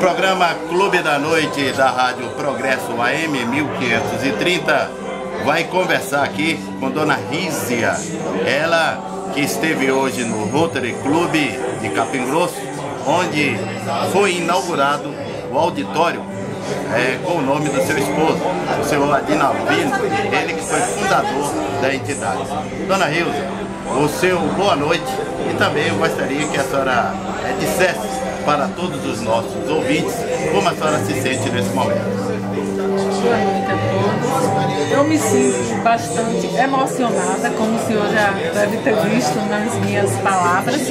programa Clube da Noite da Rádio Progresso AM 1530 vai conversar aqui com Dona Rízia, ela que esteve hoje no Rotary Club de Capim Grosso, onde foi inaugurado o auditório com o nome do seu esposo, o senhor Adinalvino, ele que foi fundador da entidade. Dona Rízia, o seu boa noite, e também eu gostaria que a senhora dissesse para todos os nossos ouvintes como a senhora se sente nesse momento. Boa noite a todos. Eu me sinto bastante emocionada, como o senhor já deve ter visto nas minhas palavras,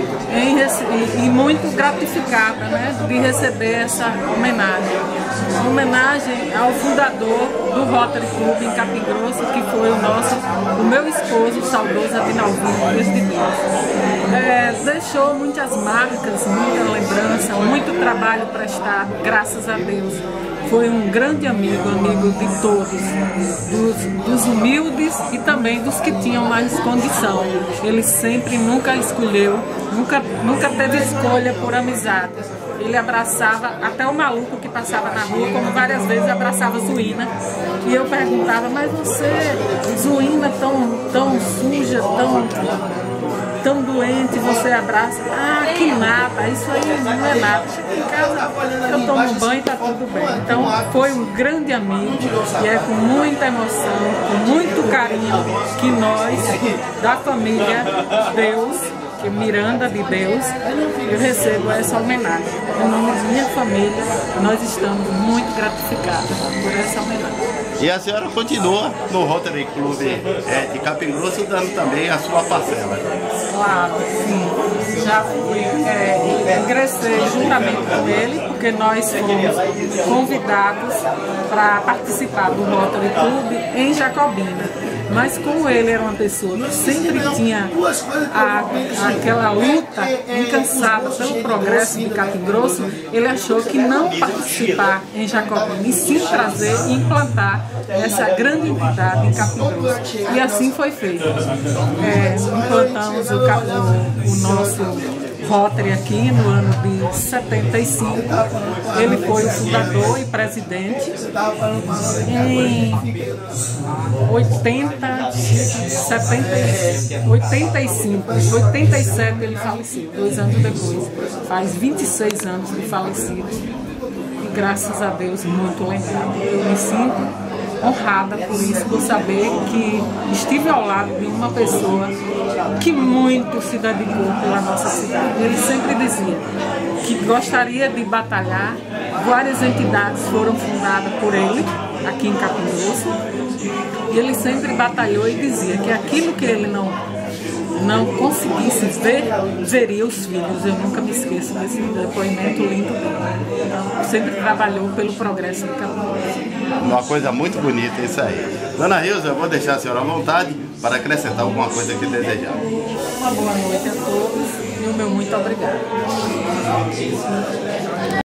e muito gratificada, né, de receber essa homenagem. Uma homenagem ao fundador do Rotary Club em Capim Grosso, que foi o meu esposo, o saudoso Adinalvino, Deus de Deus. Deixou muitas marcas, muita lembrança, muito trabalho prestado, graças a Deus. Foi um grande amigo de todos, dos humildes e também dos que tinham mais condição. Ele sempre nunca escolheu, nunca teve escolha por amizade. Ele abraçava até o maluco que passava na rua, como várias vezes abraçava Zuína. E eu perguntava, mas você, Zuína tão suja, tão doente, você abraça? Ah, que nada, isso aí não é nada. Chego em casa, eu tomo um banho e tá tudo bem. Então foi um grande amigo e é com muita emoção, com muito carinho que nós, da família Deus, que Miranda de Deus, eu recebo essa homenagem. Em nome de minha família, nós estamos muito gratificados por essa homenagem. E a senhora continua no Rotary Club de Capim Grosso, dando também a sua parcela. Claro, sim. Já fui, ingressei juntamente com ele, porque nós fomos convidados para participar do Rotary Club em Jacobina. Mas como ele era uma pessoa que sempre tinha aquela luta incansável pelo progresso de Capim Grosso, ele achou que não participar em Jacobina, e sim trazer e implantar essa grande entidade em Capim Grosso. E assim foi feito. Implantamos o nosso Rotary aqui no ano de 75, ele foi o fundador e presidente. Em 87 ele faleceu, 2 anos depois. Faz 26 anos de falecido e graças a Deus muito lembrado. Eu me sinto honrada por isso, por saber que estive ao lado de uma pessoa que muito se dedicou pela nossa cidade. Ele sempre dizia que gostaria de batalhar. Várias entidades foram fundadas por ele aqui em Capim Grosso e ele sempre batalhou e dizia que aquilo que ele não conseguisse ver, veria os filhos. Eu nunca me esqueço desse depoimento lindo dele. Então, sempre trabalhou pelo progresso do Capim Grosso. Uma coisa muito bonita isso aí. Dona Rízia, eu vou deixar a senhora à vontade para acrescentar alguma coisa que desejar. Uma boa noite a todos e o meu muito obrigado.